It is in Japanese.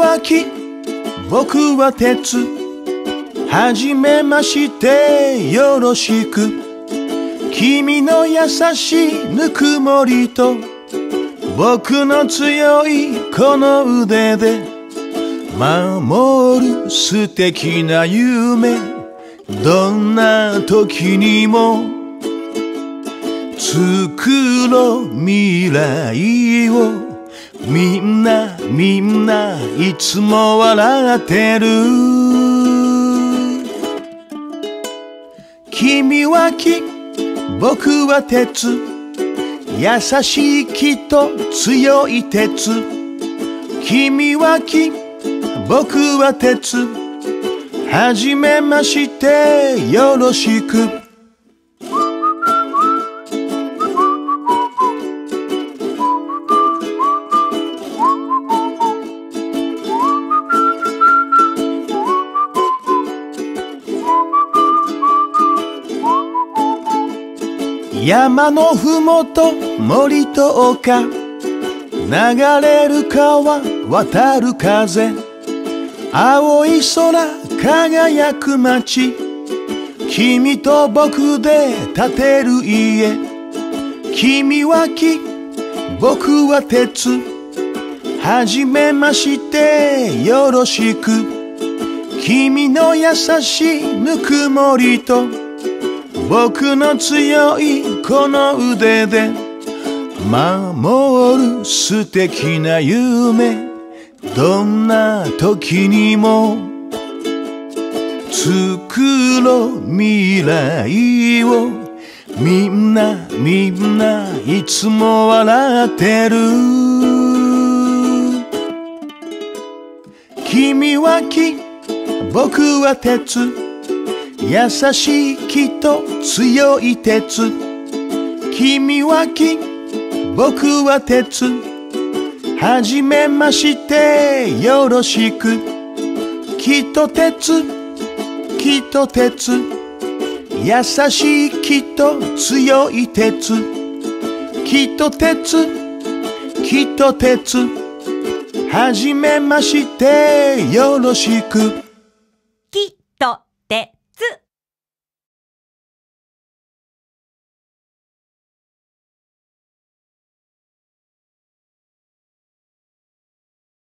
は木、僕は鉄。はじめましてよろしく。君の優しいぬくもりと僕の強いこの腕で守る素敵な夢。どんな時にも作ろう未来を。みんないつも笑ってる。君は木、僕は鉄。優しい木と強い鉄。君は木、僕は鉄。はじめましてよろしく。山のふもと、森と丘、流れる川、渡る風、青い空、輝く街、君と僕で建てる家。君は木、僕は鉄。はじめましてよろしく。君の優しいぬくもりと僕の強いこの腕で守る素敵な夢。どんな時にも作ろう未来を。みんないつも笑ってる。君は木、僕は鉄。優しい木と強い鉄。君は木、僕は鉄。はじめましてよろしく。木と鉄、木と鉄。優しい木と強い鉄。木と鉄、木と鉄。はじめましてよろしく。 木と鉄。